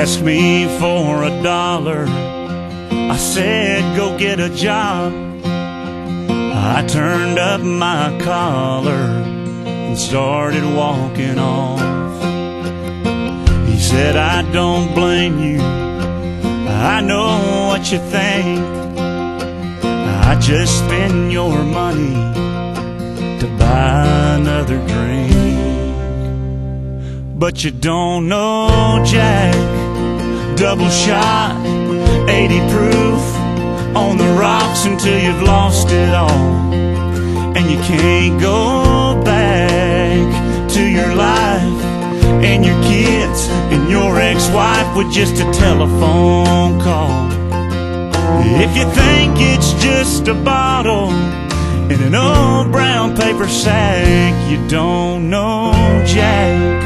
asked me for $1. I said, go get a job. I turned up my collar and started walking off. He said, I don't blame you, I know what you think. I just spend your money to buy another drink. But you don't know Jack, double shot, 80 proof on the rocks until you've lost it all. And you can't go back to your life and your kids and your ex-wife with just a telephone call. If you think it's just a bottle in an old brown paper sack, you don't know Jack.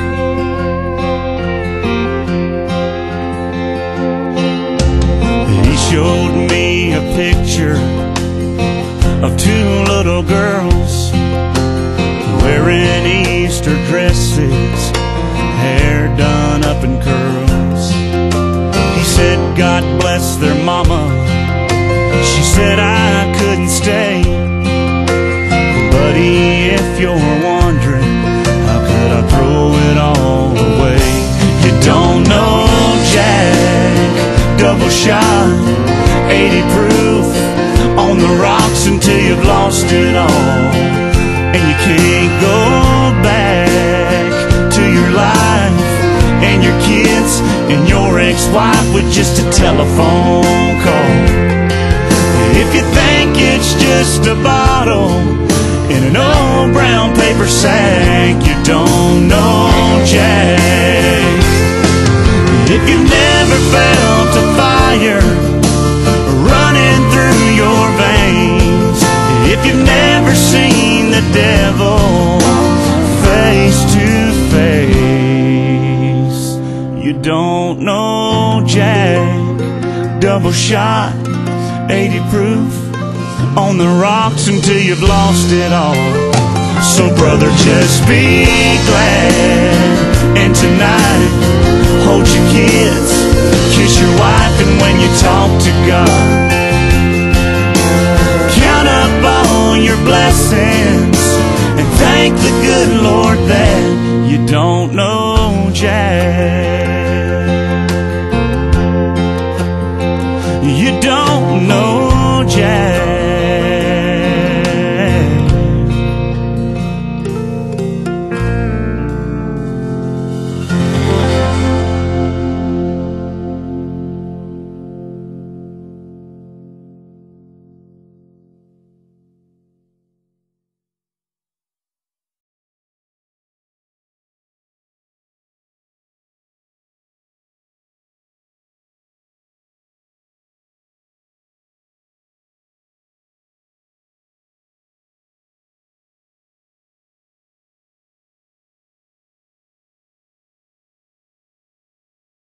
He showed me a picture of two little girls wearing Easter dresses, hair done up in curls. He said, God bless their mama. She said, I couldn't stay. Buddy, if you're wondering, how could I throw it all away? You don't know Jack, double shot, 80 proof on the rocks until you've lost it all. And you can't go back to your life and your kids and your ex-wife with just a telephone call. If you think it's just a bottle in an old brown paper sack, you don't know Jack. If you've never felt a fire running through your veins, if you've never seen the devil face to face, you don't know Jack, double shot, 80 proof on the rocks until you've lost it all. So brother, just be glad, and tonight hold your kids, kiss your wife, and when you talk to God, count up all your blessings and thank the good Lord that you don't know Jack.